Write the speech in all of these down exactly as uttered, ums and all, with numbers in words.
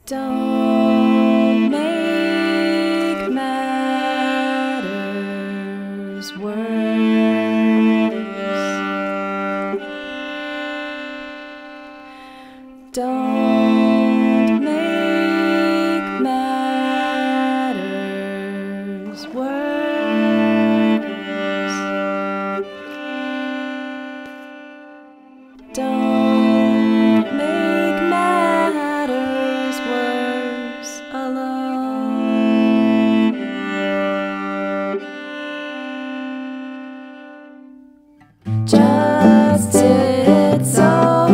Don't make matters worse. Don't make matters worse. Don't make matters worse alone. Just sit so,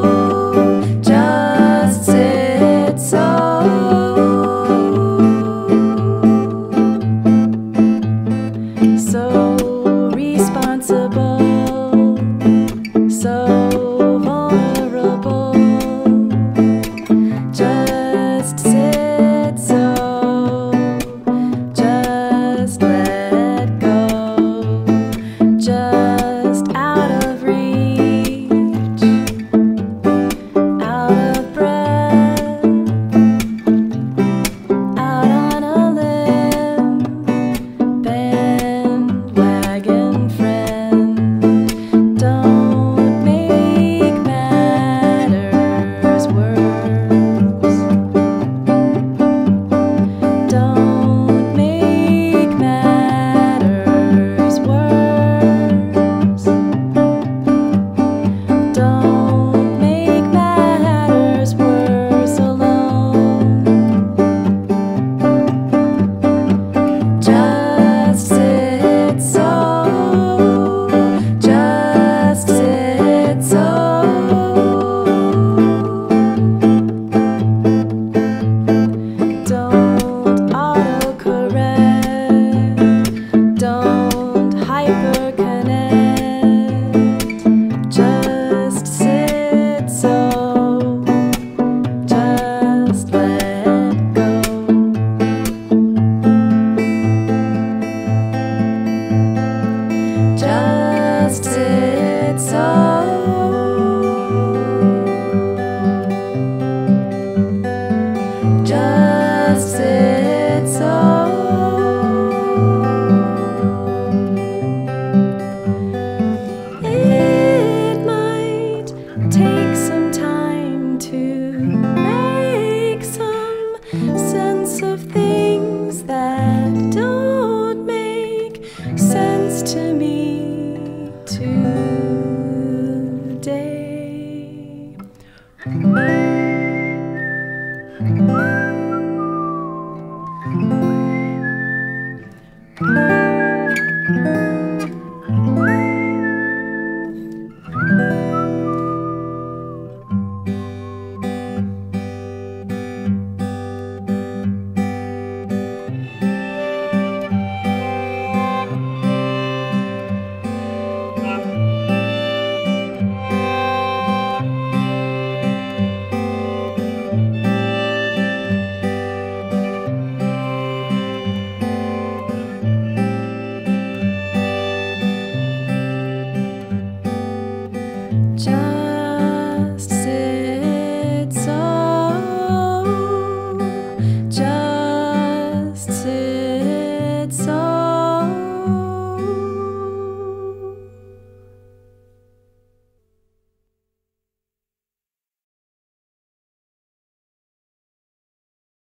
just sit so, so responsible, so vulnerable. Just sit so, just let go, just out of reach, out of breath, out on a limb, bandwagon friend. Don't make matters worse. Don't make matters worse. Don't make matters worse alone. Just sit so, just sit so, don't autocorrect, don't hyperconnect. Just sit so, just let go. Just sit so, just sit so. It might take some time to make some sense of things that don't make sense to me today.